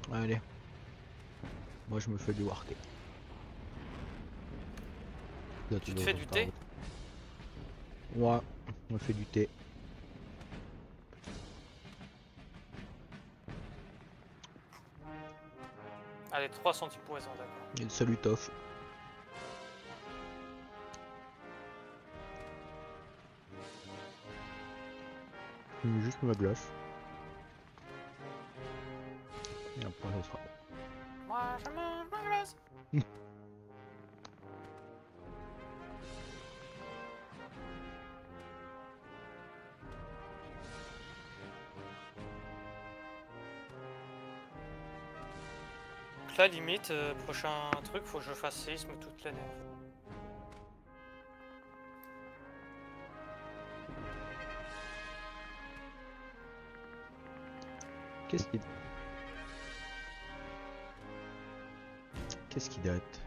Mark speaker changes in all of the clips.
Speaker 1: Allez, moi je me fais du Warté. Là,
Speaker 2: Tu te
Speaker 1: toujours
Speaker 2: fais
Speaker 1: sur
Speaker 2: du
Speaker 1: ta
Speaker 2: thé?
Speaker 1: route. Ouais, on me fait du thé.
Speaker 2: Allez, 3 anti-poison, d'accord.
Speaker 1: Et salut Toff. Je mets juste ma glace. Et après ça sera
Speaker 2: Moi, je mange ma glace.
Speaker 1: bon.
Speaker 2: Donc là, limite, prochain truc, faut que je fasse séisme toute l'année.
Speaker 1: Qu'est-ce qui... Qu'est-ce qui date?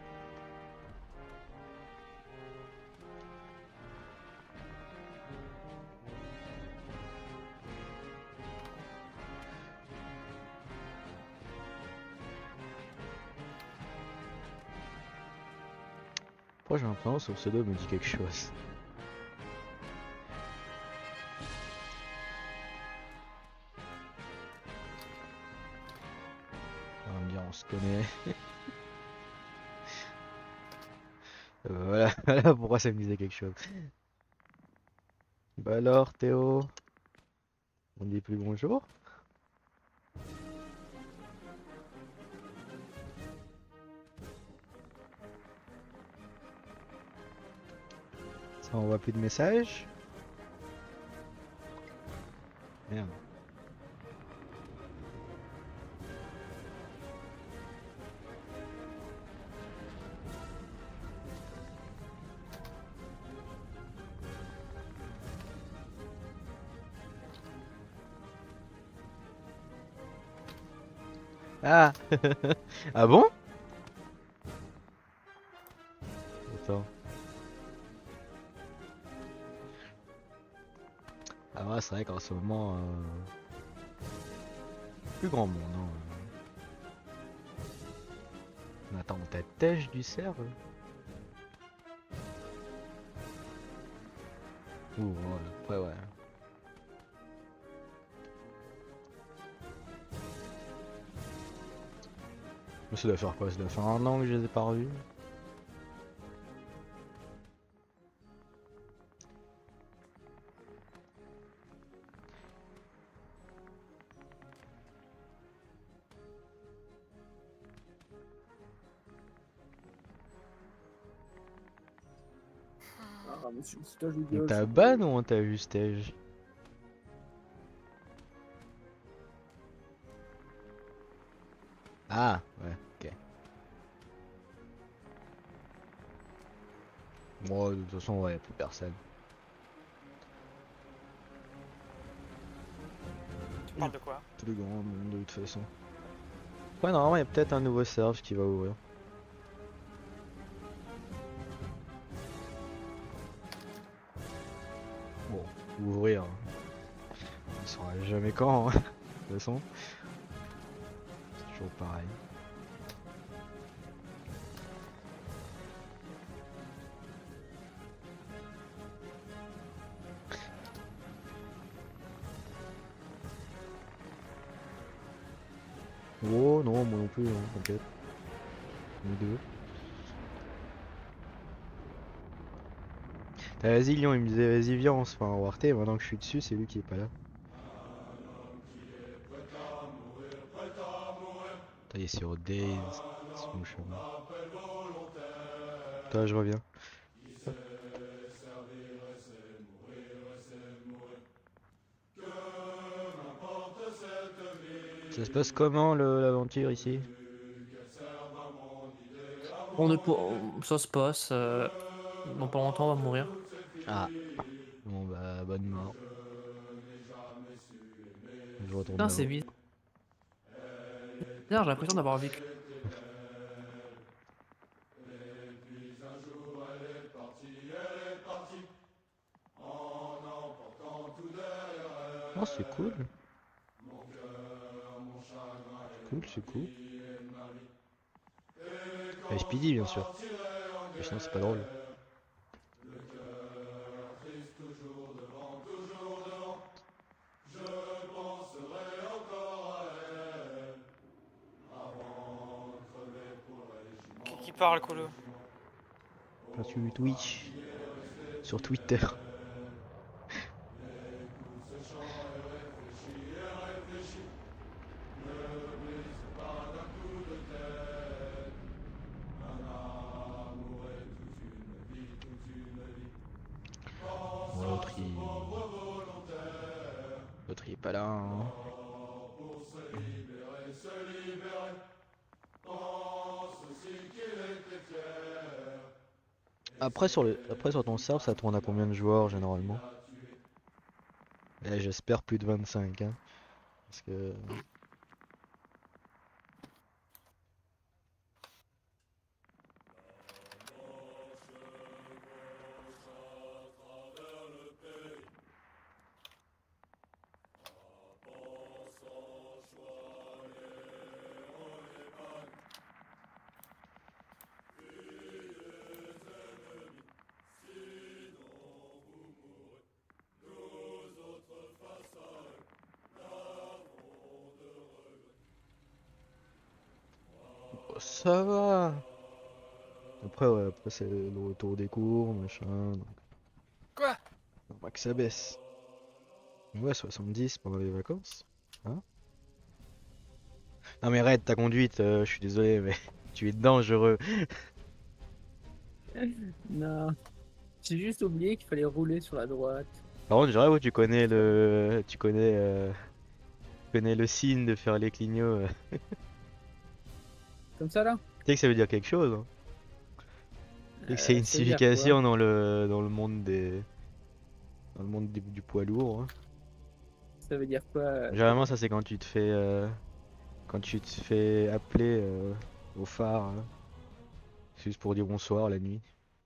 Speaker 1: Pourquoi j'ai l'impression que ce pseudo me dit quelque chose? On va me dire on se connaît. Voilà, voilà pourquoi ça me disait quelque chose. Bah alors Théo, on dit plus bonjour? Ça envoie plus de messages? Merde. Ah! Ah bon? Attends. Ah ouais, c'est vrai qu'en ce moment, plus grand monde, hein. Mais attends, t'as têche du cerf? Ouh, ouais, ouais, ouais. Mais ça doit faire quoi? Ça doit faire un an que je les ai pas revus.
Speaker 3: Ah, monsieur, c'est un jeu
Speaker 1: On
Speaker 3: vidéo,
Speaker 1: t'a ban ou on t'a juste têche? Ah, ouais, ok. Moi, de toute façon, ouais, plus personne.
Speaker 2: Tu parles de quoi?
Speaker 1: Plus grand monde de toute façon. Ouais, normalement, il y a peut-être un nouveau serve qui va ouvrir. Bon, ouvrir, hein. On saura jamais quand, hein, de toute façon. C'est toujours pareil. Oh non, moi non plus, hein, t'inquiète. Nous deux. Vas-y, Lyon, il me disait, vas-y, viens, on se fait un Warté. Maintenant que je suis dessus, c'est lui qui est pas là. Putain, il est sur Days. C'est mon chemin. Toi, je reviens. Hop. Ça se passe comment l'aventure ici?
Speaker 4: Ça se passe. Dans pas longtemps, on va mourir.
Speaker 1: Ah, bon bah, bonne mort. Je retourne
Speaker 4: Putain, c'est
Speaker 1: là-haut.
Speaker 4: bizarre, j'ai l'impression d'avoir vécu.
Speaker 1: Oh, c'est cool. cool, c'est cool. Et Speedy bien sûr. Mais sinon c'est pas drôle.
Speaker 2: Qui parle, Colo?
Speaker 1: Pas sur Twitch. Sur Twitter. Bon, l'autre il est pas là. Hein. Après sur ton serve ça tourne à combien de joueurs généralement? J'espère plus de 25 hein. Parce que. Ça va. Après ouais, après c'est le retour des cours, machin. Donc...
Speaker 2: Quoi?
Speaker 1: On voit que ça baisse. Ouais 70 pendant les vacances. Hein? Non mais Red, ta conduite, je suis désolé mais tu es dangereux.
Speaker 3: Non, j'ai juste oublié qu'il fallait rouler sur la droite.
Speaker 1: Par contre, genre, tu connais le signe de faire les clignots.
Speaker 3: Comme ça là?
Speaker 1: Tu sais que ça veut dire quelque chose. Hein. Tu sais que c'est une
Speaker 3: Ça veut dire
Speaker 1: signification dans le monde du poids lourd. Hein.
Speaker 3: Ça veut dire quoi?
Speaker 1: Généralement, ça c'est quand tu te fais appeler au phare. Hein. C'est juste pour dire bonsoir la nuit.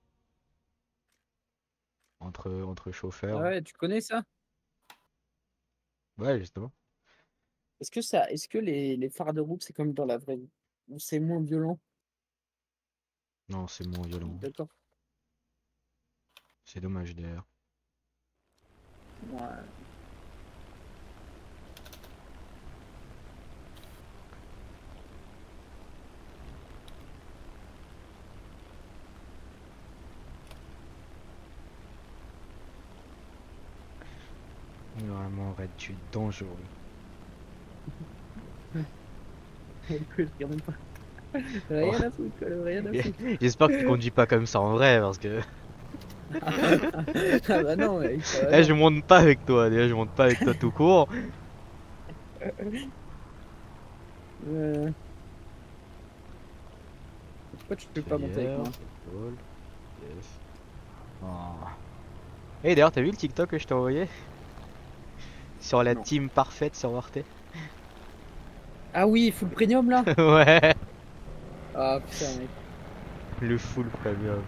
Speaker 1: Entre chauffeurs.
Speaker 3: Ouais, tu connais ça?
Speaker 1: Ouais, justement.
Speaker 3: Est-ce que les phares de route c'est comme dans la vraie vie? Ou c'est moins violent?
Speaker 1: Non, c'est moins violent.
Speaker 3: D'accord.
Speaker 1: C'est dommage d'ailleurs.
Speaker 3: Ouais.
Speaker 1: Vraiment, Red, tu es dangereux.
Speaker 3: Je regarde même pas. Rien à foutre, quoi, rien à foutre.
Speaker 1: J'espère que tu conduis pas comme ça en vrai parce que.
Speaker 3: Ah bah non, mec.
Speaker 1: Eh, je monte pas avec toi, déjà je monte pas avec toi tout court.
Speaker 3: Pourquoi tu peux pas monter avec moi?
Speaker 1: Yes. Oh. Et d'ailleurs, t'as vu le TikTok que je t'ai envoyé? Sur la
Speaker 3: Non.
Speaker 1: team parfaite sur Arte?
Speaker 3: Ah oui, full premium là?
Speaker 1: Ouais,
Speaker 3: Ah putain, mec.
Speaker 1: le full premium.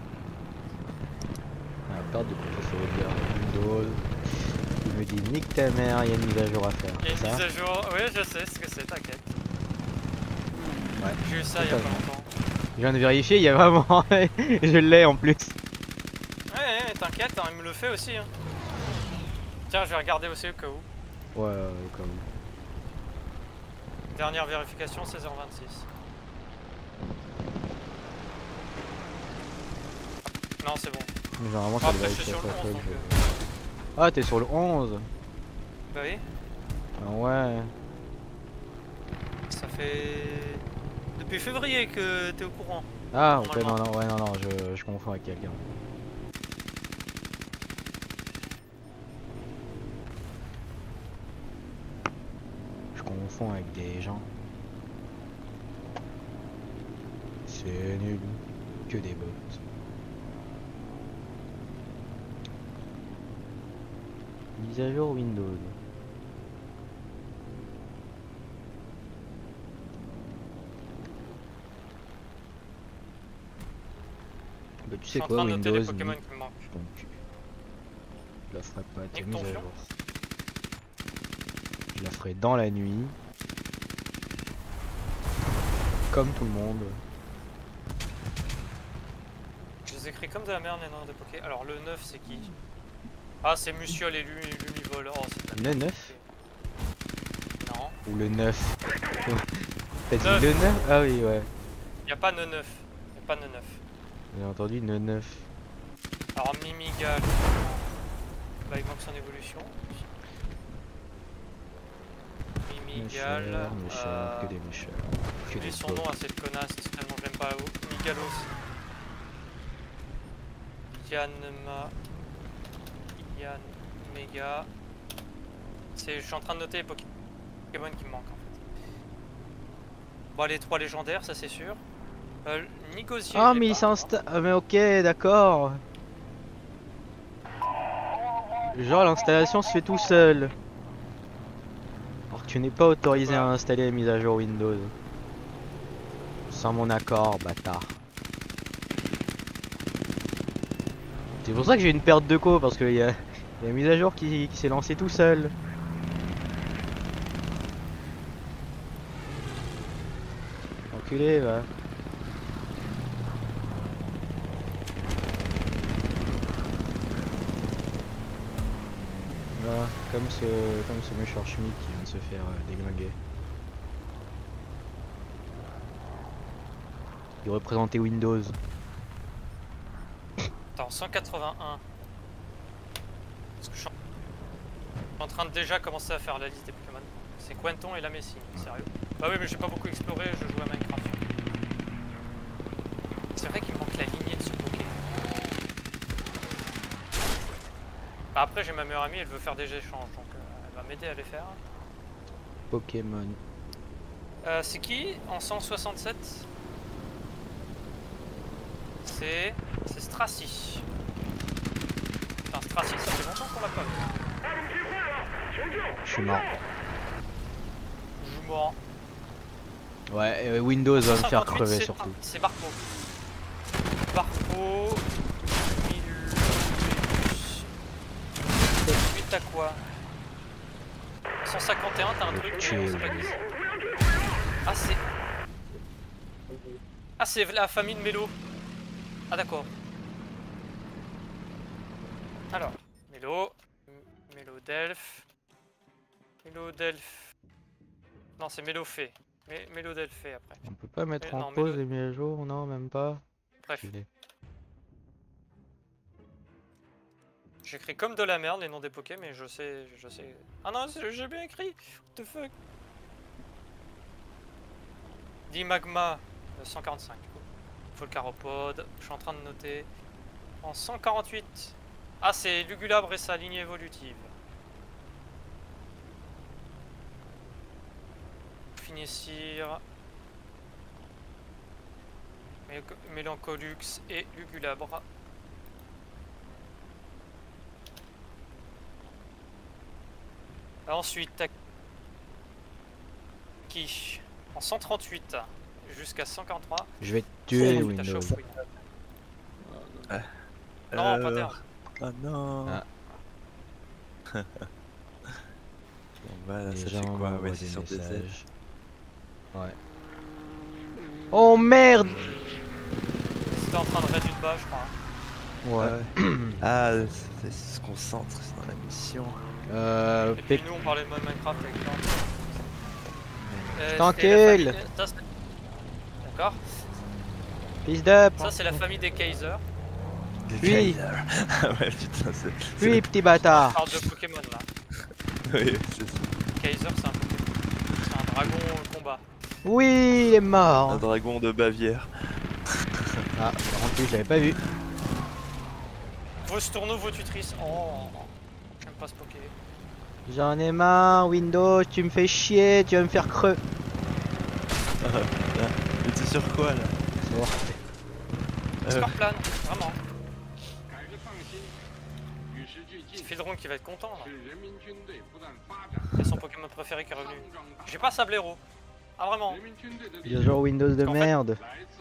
Speaker 1: Ah, perte de processeur Windows. Il me dit nique ta mère, il y a une mise à jour à faire.
Speaker 2: Il y a une
Speaker 1: Ça
Speaker 2: mise à jour. Oui, je sais ce que c'est, t'inquiète.
Speaker 1: Ouais.
Speaker 2: J'ai eu ça il y a pas longtemps.
Speaker 1: Je viens de vérifier, il y a vraiment. Je l'ai en plus.
Speaker 2: Ouais, t'inquiète, hein, il me le fait aussi. Hein. Tiens, je vais regarder aussi au cas où.
Speaker 1: Ouais, quand même.
Speaker 2: Dernière vérification, 16h26. Non, c'est bon.
Speaker 1: Mais généralement, ça
Speaker 2: Après,
Speaker 1: devrait
Speaker 2: je suis
Speaker 1: être
Speaker 2: sur le
Speaker 1: chaque
Speaker 2: 11,
Speaker 1: fois
Speaker 2: donc,
Speaker 1: que je- Ah, t'es sur le 11.
Speaker 2: Bah oui,
Speaker 1: Ah ouais.
Speaker 2: ça fait... Depuis février que t'es au courant.
Speaker 1: Ah, ok,
Speaker 2: Normalement.
Speaker 1: non, ouais, non, je confonds avec quelqu'un. Je confonds avec des gens. C'est nul. Que des bots. Mise à jour Windows. Bah, tu
Speaker 2: Je
Speaker 1: sais
Speaker 2: suis en
Speaker 1: quoi,
Speaker 2: train de noter
Speaker 1: Windows,
Speaker 2: les Pokémon
Speaker 1: nique
Speaker 2: qui me manquent.
Speaker 1: ton cul. Je la ferai pas ta
Speaker 2: Nique
Speaker 1: mise
Speaker 2: ton
Speaker 1: à
Speaker 2: fion.
Speaker 1: jour. Je la ferai dans la nuit. comme tout le monde.
Speaker 2: Je les écris comme de la merde les noms des Poké. Alors le 9 c'est qui? Ah c'est Musiol et Lumivol. Oh, c'est
Speaker 1: Le 9
Speaker 2: non.
Speaker 1: ou le 9? T'as dit
Speaker 2: Neuf.
Speaker 1: le 9? Ah oui, ouais.
Speaker 2: Y'a pas 9. Y'a pas 9.
Speaker 1: J'ai entendu le 9.
Speaker 2: Alors Mimigal. Bah il manque son évolution. Mimigal.
Speaker 1: Mécheur, que des mécheurs. Que
Speaker 2: J'ai
Speaker 1: des
Speaker 2: son nom
Speaker 1: pauvres.
Speaker 2: à cette connasse tellement que j'aime pas Migalos. Yanma. Yann Mega. Je suis en train de noter les Pokémon qui me manquent en fait. Bon les 3 légendaires ça c'est sûr. Nigosier.
Speaker 1: Ah
Speaker 2: je l'ai
Speaker 1: mais il
Speaker 2: pas.
Speaker 1: s'installe. Ah mais ok, d'accord. Genre l'installation se fait tout seul. Alors que tu n'es pas autorisé à installer les mises à jour Windows. Sans mon accord, bâtard. C'est pour ça que j'ai une perte de co, parce qu'il y a la mise à jour qui s'est lancée tout seul. Enculé, va. Voilà, comme ce méchant Schmidt qui vient de se faire déglinguer. Il représentait Windows.
Speaker 2: Attends, 181. Parce que je suis en train de déjà commencer à faire la liste des Pokémon. C'est Quenton et la Messine, sérieux. Bah oui mais j'ai pas beaucoup exploré, je joue à Minecraft. C'est vrai qu'il me manque la lignée de ce Poké. Bah après j'ai ma meilleure amie, elle veut faire des échanges, donc elle va m'aider à les faire.
Speaker 1: Pokémon.
Speaker 2: C'est qui en 167? C'est Stracy. Putain Stracy ça fait longtemps qu'on l'a pas vu.
Speaker 1: Je suis mort.
Speaker 2: Je joue mort.
Speaker 1: Ouais, Windows va me faire
Speaker 2: 158,
Speaker 1: crever surtout.
Speaker 2: C'est Barco. Barco. Milus. Ensuite t'as quoi? 151 t'as un truc, mais on sait pas qui c'est. Ah c'est... Ah c'est la famille de Mélo. Ah d'accord. Alors, Mélo. Mélodelph. Mélodelph. Non c'est Mélophée. Mélodelphée après.
Speaker 1: On peut pas mettre en
Speaker 2: non,
Speaker 1: pause
Speaker 2: Mélo-
Speaker 1: les mises à jour, non, même pas.
Speaker 2: Bref.
Speaker 1: Enculé.
Speaker 2: J'écris comme de la merde les noms des Poké, mais je sais. Ah non, j'ai bien écrit. What the fuck? Dimagma 145. Volcaropode. Je suis en train de noter. En 148. Ah, c'est Lugulabre et sa lignée évolutive. Finissir. Mélancolux et Lugulabre. Ensuite, t'as qui en 138 jusqu'à 143.
Speaker 1: Je vais te tuer
Speaker 2: T'as
Speaker 1: Windows.
Speaker 2: Chauffouille. Non, pas terre.
Speaker 5: Oh non.
Speaker 1: Ah.
Speaker 5: Bon bah là,
Speaker 1: Les
Speaker 5: ça
Speaker 1: gens
Speaker 5: fait quoi?
Speaker 1: m'envoient
Speaker 5: Ouais, c'est
Speaker 1: des
Speaker 5: sur des ailes.
Speaker 1: messages. Ouais. Oh merde!
Speaker 2: C'était en train de raid une bas, je crois.
Speaker 1: Ouais.
Speaker 5: Ah, c'est se concentre dans la mission.
Speaker 2: Et puis nous on parlait de mode Minecraft avec toi.
Speaker 1: Tranquille.
Speaker 2: D'accord.
Speaker 1: Fils d'up!
Speaker 2: Ça c'est la famille des Kaiser.
Speaker 5: Des
Speaker 1: Oui.
Speaker 5: Kaiser. Ah ouais, putain, c'est.
Speaker 1: Oui, petit
Speaker 2: On
Speaker 1: bâtard!
Speaker 2: parle de Pokémon là.
Speaker 5: Oui, c'est ça.
Speaker 2: Kaiser c'est un Pokémon. C'est un dragon combat.
Speaker 1: Oui, il est
Speaker 5: Un
Speaker 1: mort!
Speaker 5: dragon de Bavière.
Speaker 1: Ah, en plus, j'avais pas vu.
Speaker 2: Vos tourneaux, vos tutrices. Oh, j'aime pas ce Poké.
Speaker 1: J'en ai marre, Windows, tu me fais chier, tu vas me faire creux.
Speaker 5: Mais t'es sur quoi là?
Speaker 2: Scorpion, vraiment. C'est Fildron qui va être content là. C'est son Pokémon préféré qui est revenu. J'ai pas Sablero. Ah vraiment.
Speaker 1: Il y a genre Windows de
Speaker 2: En fait-
Speaker 1: merde.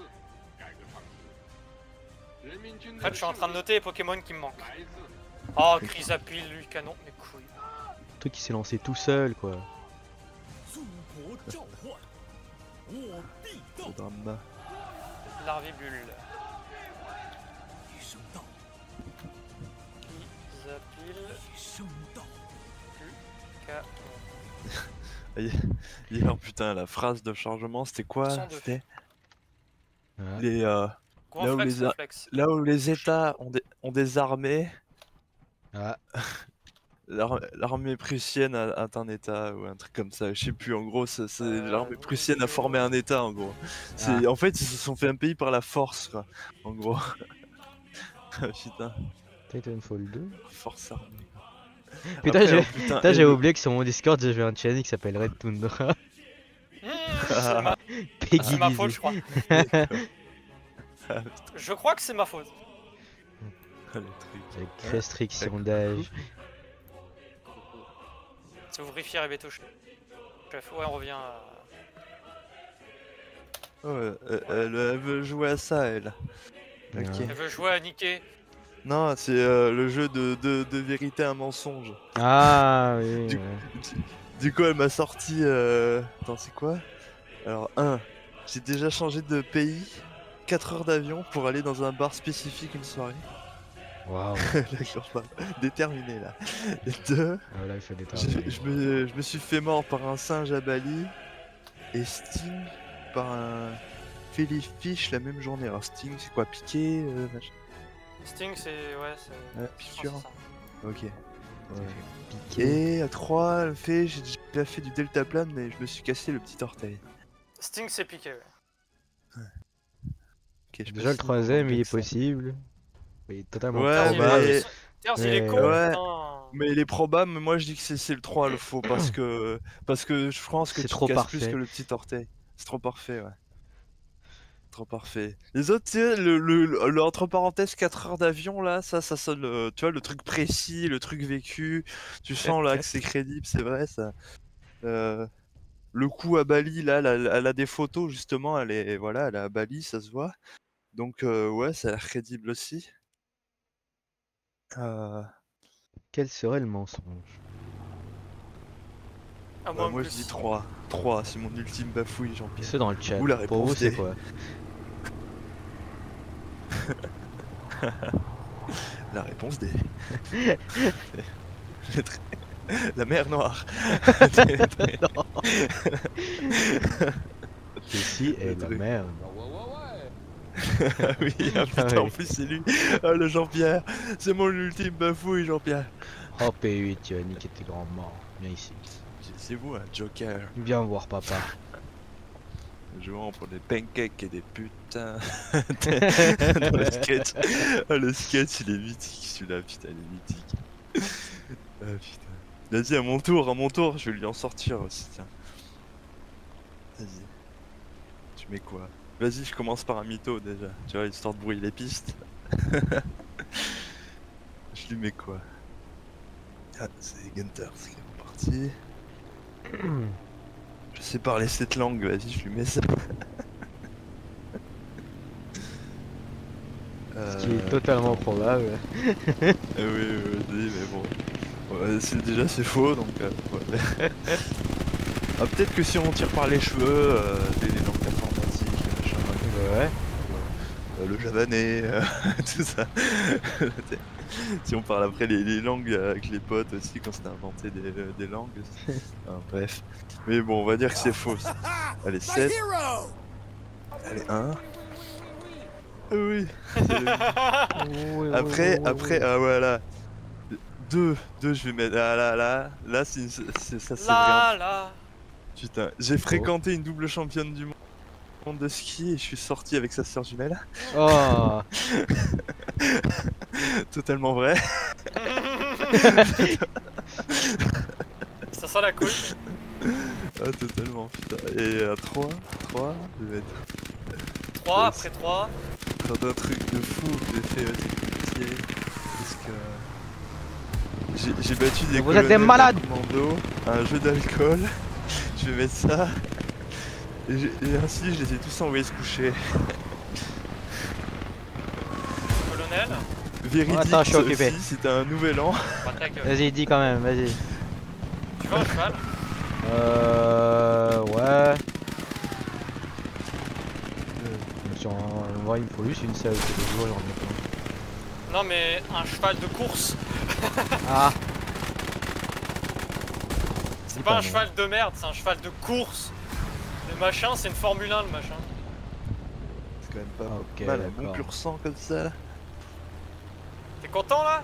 Speaker 2: En fait je suis en train de noter les Pokémon qui me manquent. Oh Chrysapile, lui canon, mes couilles.
Speaker 1: Le truc qui s'est lancé tout seul, quoi.
Speaker 5: ce drama.
Speaker 2: Larvibule.
Speaker 5: Hier, putain, la phrase de chargement, c'était quoi?
Speaker 2: 102.
Speaker 5: C'était
Speaker 1: Ouais.
Speaker 5: les,
Speaker 2: Gonflex,
Speaker 5: les a-
Speaker 2: réflexe.
Speaker 5: là où les États ont des armées,
Speaker 1: Ah,
Speaker 5: l'armée prussienne a un État ou un truc comme ça. Je sais plus. En gros, l'armée prussienne a formé un État. En gros, en fait, ils se sont fait un pays par la force, quoi. En gros. Ah, putain,
Speaker 1: Titanfall 2.
Speaker 5: force armée.
Speaker 1: Putain,
Speaker 5: Après,
Speaker 1: j'ai
Speaker 5: oh, putain,
Speaker 1: putain,
Speaker 5: et
Speaker 1: j'ai
Speaker 5: le-
Speaker 1: oublié que sur mon Discord, j'avais un channel qui s'appelle Red Tundra.
Speaker 2: C'est ma...
Speaker 1: Peggy
Speaker 2: c'est ma
Speaker 1: Dizzy.
Speaker 2: faute, je crois. Je crois que c'est ma faute.
Speaker 5: le truc.
Speaker 1: Avec restriction d'âge.
Speaker 2: Si vous vérifiez RB touche. Chef, ouais, on revient à...
Speaker 5: Ouais, elle veut jouer à ça, elle. Ok.
Speaker 1: Ouais.
Speaker 2: Elle veut jouer à niquer.
Speaker 5: Non, c'est le jeu de vérité un mensonge.
Speaker 1: Ah oui.
Speaker 5: Du-
Speaker 1: ouais.
Speaker 5: Du coup, elle m'a sorti. Attends, c'est quoi? Alors, j'ai déjà changé de pays, 4 heures d'avion pour aller dans un bar spécifique une soirée.
Speaker 1: Waouh.
Speaker 5: D'accord, pas déterminé là. Et 2,
Speaker 1: Ah, là, il fait des
Speaker 5: je
Speaker 1: tards.
Speaker 5: me suis fait mort par un singe à Bali et Sting par un Fish la même journée. Alors, Sting, c'est quoi? Piqué machin.
Speaker 2: Sting, c'est... Ouais, c'est...
Speaker 5: Ouais,
Speaker 2: je pense
Speaker 5: piqûre.
Speaker 2: que c'est ça.
Speaker 5: Ok. Ouais.
Speaker 1: Piqué.
Speaker 5: Et à 3, j'ai déjà fait du deltaplane, mais je me suis cassé le petit orteil.
Speaker 2: Sting, c'est piqué, ouais.
Speaker 5: Ok, je
Speaker 1: Déjà, le
Speaker 5: peux
Speaker 1: troisième, il est
Speaker 5: ça.
Speaker 1: possible. Il est totalement
Speaker 5: Ouais,
Speaker 1: probable.
Speaker 5: mais-
Speaker 2: Terz, il est
Speaker 1: Mais-
Speaker 2: con,
Speaker 5: Ouais.
Speaker 2: putain.
Speaker 5: Mais il est probable, mais moi je dis que c'est le 3 le faux parce que je pense que
Speaker 1: C'est
Speaker 5: tu
Speaker 1: trop
Speaker 5: te casses plus
Speaker 1: parfait.
Speaker 5: que le petit orteil. C'est trop parfait, ouais. Trop parfait. Les autres, tu sais, le entre parenthèses 4 heures d'avion là, ça sonne, tu vois, le truc précis, le truc vécu. Tu sens là que c'est crédible, c'est vrai ça. Le coup à Bali là, elle a des photos justement, elle est à Bali, ça se voit. Donc ouais, ça a l'air crédible aussi.
Speaker 1: Quel serait le mensonge?
Speaker 2: Ah,
Speaker 5: Bah,
Speaker 2: en
Speaker 5: moi je
Speaker 2: plus.
Speaker 5: dis 3. 3, c'est mon ultime bafouille, Jean-Pierre.
Speaker 1: Ceux dans le chat.
Speaker 5: Ou la
Speaker 1: Pour vous,
Speaker 5: réponse
Speaker 1: c'est
Speaker 5: D.
Speaker 1: quoi?
Speaker 5: La réponse D. La mer Noire.
Speaker 1: Ceci est
Speaker 5: Le
Speaker 1: la
Speaker 5: truc.
Speaker 1: merde.
Speaker 5: Ah oui, ah putain,
Speaker 1: Ah
Speaker 5: en
Speaker 1: oui.
Speaker 5: plus c'est lui. Ah le Jean-Pierre. C'est mon ultime bafouille, Jean-Pierre.
Speaker 1: Oh P8, tu vas niquer tes grands morts. Viens ici.
Speaker 5: C'est vous, un Joker.
Speaker 1: Viens voir papa.
Speaker 5: Jouant pour des pancakes et des putains. Dans le sketch. Ah, le sketch, il est mythique celui-là, putain, il est mythique. Ah putain. Vas-y, à mon tour, je vais lui en sortir aussi, tiens. Vas-y. Tu mets quoi? Vas-y, je commence par un mytho déjà, tu vois, histoire de brouiller les pistes. Je lui mets quoi? Ah, c'est Gunther, c'est qui est parti. Je sais parler cette langue, vas-y, je lui mets ça.
Speaker 1: Ce qui est totalement probable.
Speaker 5: Oui, mais bon. Ouais, déjà c'est faux donc. Ouais. Ah, peut-être que si on tire par les cheveux, des langues informatiques, machin,
Speaker 1: Ouais.
Speaker 5: le javanais, tout ça. Si on parle après les langues avec les potes aussi quand c'était inventé des langues. Bref. Mais bon, on va dire que c'est faux. Allez, 7. Allez, 1. Oui. Après, ah voilà. 2, je vais mettre. Ah là, ça c'est vraiment.
Speaker 2: Là.
Speaker 5: Putain, j'ai fréquenté une double championne du monde de ski et je suis sorti avec sa sœur jumelle.
Speaker 1: Oh.
Speaker 5: Totalement vrai.
Speaker 2: Ça sent la couille.
Speaker 5: Ah, totalement, putain. Et à 3, je vais mettre
Speaker 2: 3, après 3.
Speaker 5: un truc de fou que j'ai fait technicier. Parce que j'ai battu des
Speaker 1: Vous êtes des
Speaker 5: colonels
Speaker 1: malades.
Speaker 5: commando, un jeu d'alcool. Je vais mettre ça. Et ainsi, je les ai tous envoyés se coucher.
Speaker 2: Colonel.
Speaker 5: Véridique
Speaker 1: Attends, je suis occupé.
Speaker 5: aussi, c'était un nouvel an.
Speaker 2: Bah, ta gueule.
Speaker 1: Vas-y, dis quand même, vas-y.
Speaker 2: Tu vas au cheval?
Speaker 1: Ouais. En vrai, il me faut juste une selle, c'est des jours, j'en ai plein.
Speaker 2: Non mais un cheval de course.
Speaker 1: Ah,
Speaker 2: C'est
Speaker 1: dis
Speaker 2: pas un
Speaker 1: non.
Speaker 2: cheval de merde, c'est un cheval de course. Le machin, c'est une Formule 1 le machin.
Speaker 5: C'est quand même pas
Speaker 1: Ok,
Speaker 5: mal, un bon
Speaker 1: d'accord.
Speaker 5: pur sang comme ça. Là.
Speaker 2: T'es content là?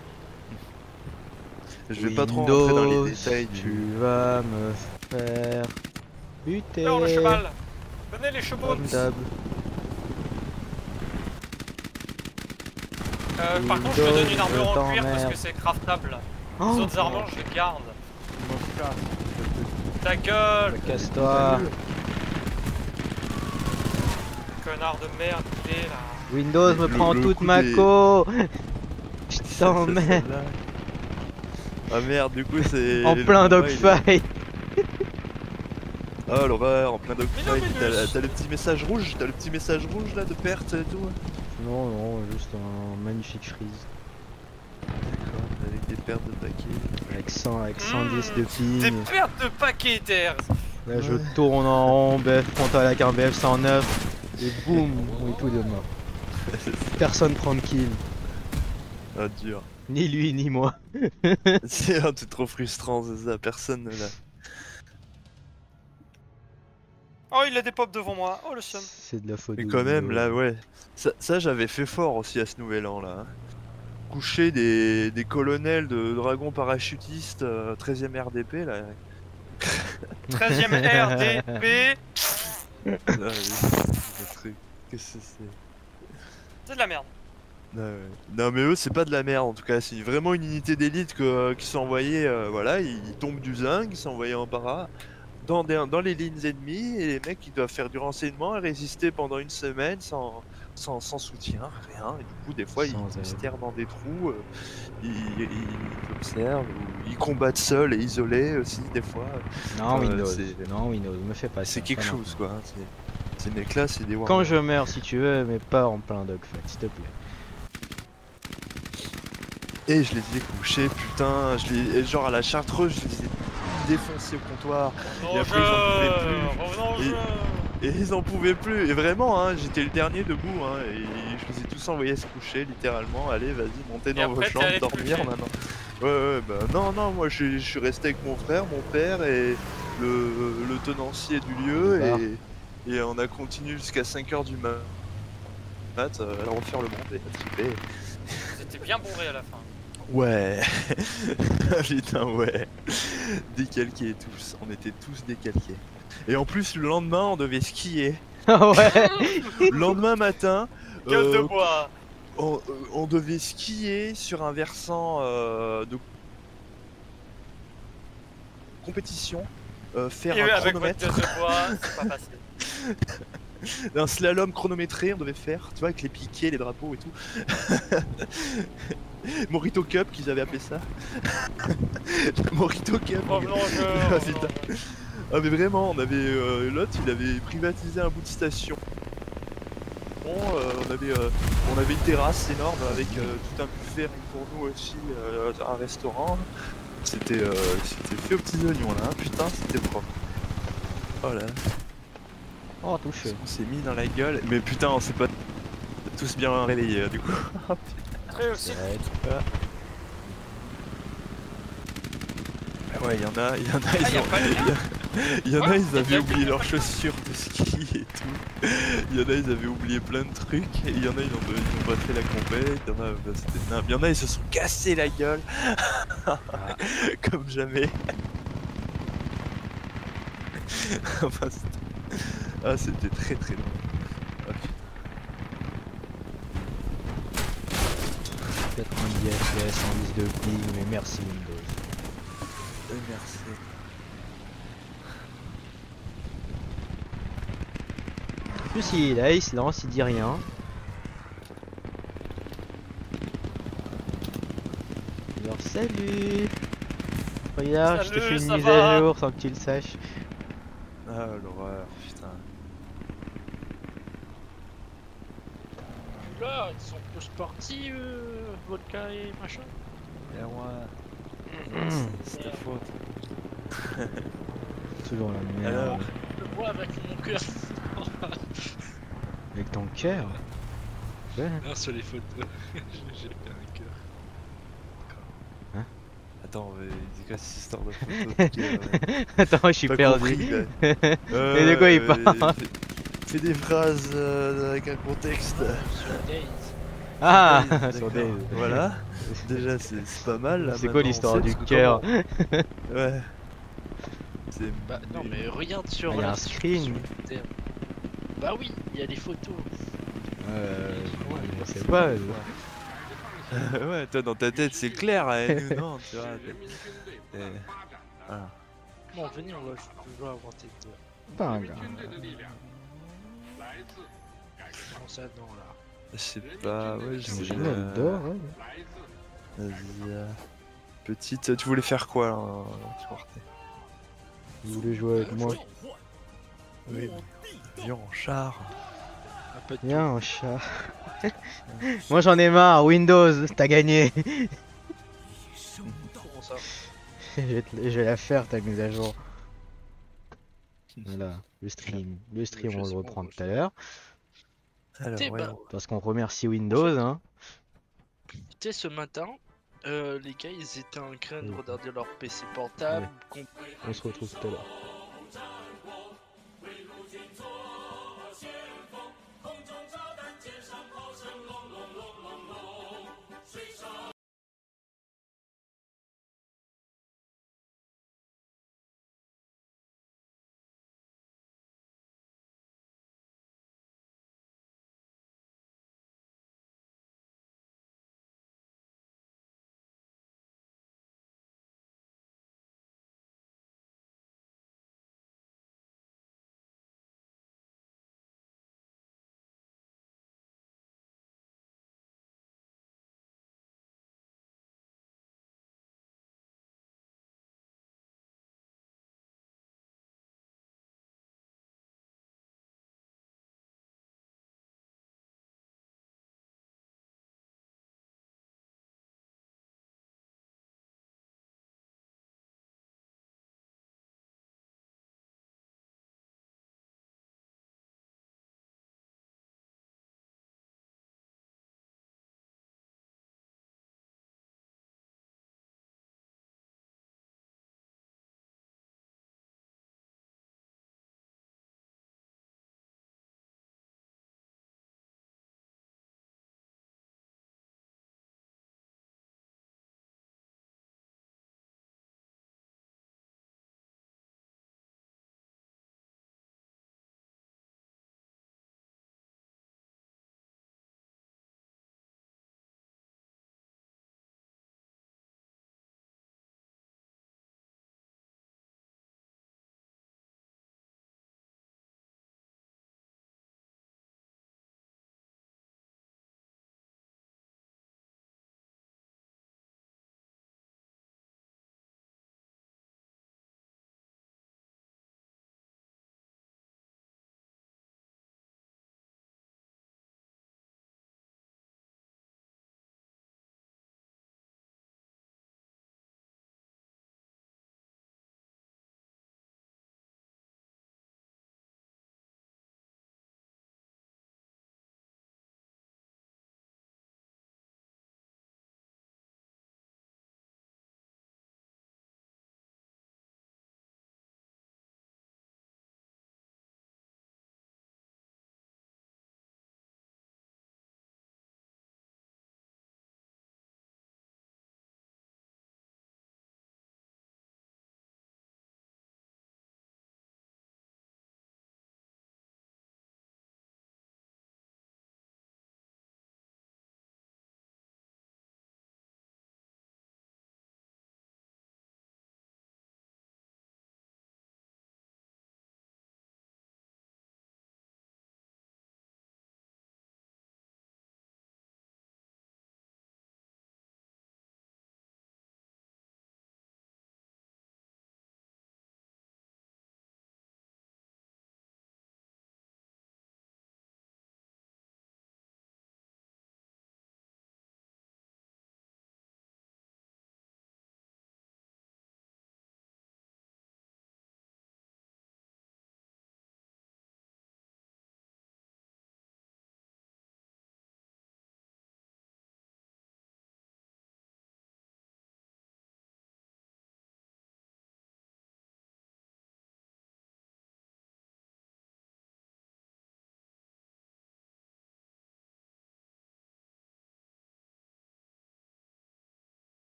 Speaker 5: Je vais pas trop rentrer dans les
Speaker 1: Windows,
Speaker 5: détails
Speaker 1: tu
Speaker 5: du.
Speaker 1: vas me faire buter.
Speaker 2: Alors le cheval. Venez les chevaux.
Speaker 1: Comme d'hab.
Speaker 2: Par contre je te donne une armure en
Speaker 1: Windows,
Speaker 2: cuir parce que
Speaker 1: t'emmerde.
Speaker 2: c'est craftable. Les
Speaker 1: Oh,
Speaker 2: autres armures je les garde.
Speaker 5: Je m'en casse.
Speaker 2: Ta gueule,
Speaker 1: casse-toi.
Speaker 2: connard de merde, il est là.
Speaker 1: Windows me
Speaker 5: Le-
Speaker 1: prend
Speaker 5: le
Speaker 1: toute
Speaker 5: coup
Speaker 1: ma
Speaker 5: des-
Speaker 1: co. Je
Speaker 5: Ça,
Speaker 1: t'emmerde.
Speaker 5: celle-là. Ah merde, du coup c'est.
Speaker 1: En
Speaker 5: le
Speaker 1: plein
Speaker 5: combat, il est-
Speaker 1: dogfight.
Speaker 5: Ah l'horreur, en plein
Speaker 2: Mais non,
Speaker 5: dogfight.
Speaker 2: mais
Speaker 5: T'as le petit message rouge, t'as le petit message rouge là de perte et tout.
Speaker 1: Non, non, juste un magnifique freeze.
Speaker 5: D'accord, avec des pertes de paquets.
Speaker 1: Avec 110 de
Speaker 2: Des
Speaker 1: ping.
Speaker 2: pertes de paquets terre.
Speaker 1: Là, je tourne en rond, BF frontal avec un BF 109. Et boum, on est tous deux morts. Personne prend de kill.
Speaker 5: Ah dur.
Speaker 1: Ni lui, ni moi.
Speaker 5: C'est trop frustrant, c'est ça, personne ne l'a.
Speaker 2: Oh il a des pops devant moi, oh le seum.
Speaker 1: C'est de la faute
Speaker 5: Mais
Speaker 1: de
Speaker 5: quand même,
Speaker 1: Windows.
Speaker 5: là, ouais. Ça j'avais fait fort aussi à ce nouvel an, là. Coucher des colonels de dragons parachutistes 13ème RDP, là.
Speaker 2: 13ème RDP.
Speaker 5: Là, le truc. Qu'est-ce que c'est?
Speaker 2: C'est de la merde.
Speaker 5: Ah ouais. Non mais eux c'est pas de la merde en tout cas, c'est vraiment une unité d'élite qui sont envoyés, voilà, ils tombent du zinc, ils sont envoyés en para dans les lignes ennemies et les mecs ils doivent faire du renseignement et résister pendant une semaine sans soutien, rien, et du coup des fois
Speaker 1: Sans
Speaker 5: ils se
Speaker 1: aide.
Speaker 5: terrent dans des trous, ils observent, ou ils combattent seuls et isolés aussi des fois,
Speaker 1: Non, Windows.
Speaker 5: c'est-
Speaker 1: Non, Windows, me fais pas ça.
Speaker 5: c'est quelque
Speaker 1: pas
Speaker 5: chose
Speaker 1: maintenant.
Speaker 5: quoi, hein, ces mecs là c'est des
Speaker 1: Quand
Speaker 5: warriors.
Speaker 1: je meurs, si tu veux, mais pas en plein dogfight, s'il te plaît.
Speaker 5: Et je les ai couchés, putain, et genre à la chartreuse, je les ai défoncés au comptoir,
Speaker 2: Revenons au
Speaker 5: après,
Speaker 2: jeu.
Speaker 5: ils en pouvaient plus.
Speaker 2: Revenons au
Speaker 5: Et-
Speaker 2: jeu.
Speaker 5: et ils en pouvaient plus, et vraiment, hein, j'étais le dernier debout, hein, et je les ai tous envoyés se coucher, littéralement, allez, vas-y, montez dans vos
Speaker 2: après, t'es
Speaker 5: chambres,
Speaker 2: allé te
Speaker 5: dormir
Speaker 2: coucher.
Speaker 5: maintenant. Ouais, bah non, moi je suis resté avec mon frère, mon père, et le tenancier du lieu,
Speaker 1: Bizarre.
Speaker 5: et on a continué jusqu'à 5h du mat, à refaire le monde, et à triper.
Speaker 2: C'était bien bourré à la fin.
Speaker 5: Ouais, putain ouais, décalqués tous, on était tous décalqués. Et en plus le lendemain on devait skier.
Speaker 1: Ah ouais.
Speaker 5: Le lendemain matin,
Speaker 2: Gueule de bois.
Speaker 5: on devait skier sur un versant de compétition, faire
Speaker 2: Et
Speaker 5: un
Speaker 2: avec votre
Speaker 5: chronomètre,
Speaker 2: gueule de bois, c'est pas facile.
Speaker 5: un slalom chronométré on devait faire, tu vois avec les piquets, les drapeaux et tout. Morito Cup qu'ils avaient appelé ça. Morito Cup.
Speaker 2: Revenons au jeu.
Speaker 5: Ah,
Speaker 2: revenons
Speaker 5: putain.
Speaker 2: au jeu.
Speaker 5: Ah mais vraiment, on avait l'autre, il avait privatisé un bout de station. Bon, on avait une terrasse énorme avec tout un buffet pour nous aussi, un restaurant. C'était fait aux petits oignons là, hein. Putain, c'était propre. Oh là,
Speaker 1: Oh, touché.
Speaker 5: on s'est mis dans la gueule, mais putain, on s'est pas tous bien réveillés du coup.
Speaker 2: Très aussi.
Speaker 1: Direct.
Speaker 5: Ouais, il y en a,
Speaker 2: Ah, y a pas de lien.
Speaker 5: il y en a, ils avaient
Speaker 2: y a
Speaker 5: oublié
Speaker 2: pas
Speaker 5: leurs
Speaker 2: de
Speaker 5: chaussures de ski et tout. Il y en a, ils avaient oublié plein de trucs. Et il y en a, ils ont pas fait la compète. Il y en a, bah, c'était nimp. Il y en a, ils se sont cassés la gueule. Comme jamais. Enfin, c'était très très drôle. Ah, putain.
Speaker 1: 90 FPS, 110 de ping, mais merci Windows.
Speaker 5: Merci.
Speaker 1: En plus, il est là, il se lance, il dit rien. Alors, salut. Regarde, je te
Speaker 2: Salut,
Speaker 1: fais une
Speaker 2: ça
Speaker 1: mise
Speaker 2: va
Speaker 1: à jour sans que tu le saches.
Speaker 5: Ah, l'horreur, putain.
Speaker 6: Là, ils sont tous partis, Vodka et machin.
Speaker 5: Et moi, c'est ta faute.
Speaker 1: Toujours la merde.
Speaker 5: Alors,
Speaker 6: Je le vois avec mon cœur.
Speaker 1: Avec ton cœur. Ouais.
Speaker 6: Non, sur les photos. J'ai fait un cœur.
Speaker 5: Attends, mais c'est quoi cette histoire de photo de cœur, ouais.
Speaker 1: Attends, je suis
Speaker 5: Pas
Speaker 1: perdu.
Speaker 5: compris, ouais.
Speaker 1: Mais de quoi il parle?
Speaker 5: Fais des phrases avec un contexte.
Speaker 6: Sur Days.
Speaker 1: Ah,
Speaker 5: D'accord.
Speaker 1: sur des...
Speaker 5: Voilà, déjà c'est pas mal. Là,
Speaker 1: C'est quoi
Speaker 5: maintenant,
Speaker 1: l'histoire
Speaker 5: on sait
Speaker 1: du
Speaker 5: parce que
Speaker 1: cœur?
Speaker 5: Ouais. C'est.
Speaker 6: Bah non, mais regarde sur.
Speaker 1: Ah, y a un
Speaker 6: sur-
Speaker 1: screen.
Speaker 6: sur le terme. Bah oui, il y a les photos.
Speaker 1: Je sais pas.
Speaker 5: Ouais, toi dans ta tête c'est clair, nous non, tu vois. Voilà.
Speaker 6: Bon, venez, on va jouer à inventer de.
Speaker 1: Pas un gars.
Speaker 6: Comment ça, non, là.
Speaker 5: Je sais pas, ouais, je sais
Speaker 1: J'imagine elle dort, ouais.
Speaker 5: Vas-y. Petite, tu voulais faire quoi là tu partais?
Speaker 1: Vous voulez jouer avec moi?
Speaker 5: Oui, viens en char.
Speaker 6: Un peu de
Speaker 1: Viens, en chat. Moi j'en ai marre, Windows, t'as gagné.
Speaker 6: comment ça.
Speaker 1: Je vais la faire ta mise à jour. Voilà, le stream. Le stream on le reprend tout à l'heure.
Speaker 5: Alors,
Speaker 6: T'es
Speaker 5: ouais,
Speaker 6: bah,
Speaker 1: Parce qu'on remercie Windows, hein.
Speaker 6: tu sais, ce matin, les gars, ils étaient en train de regarder leur PC portable.
Speaker 1: On se retrouve tout à l'heure.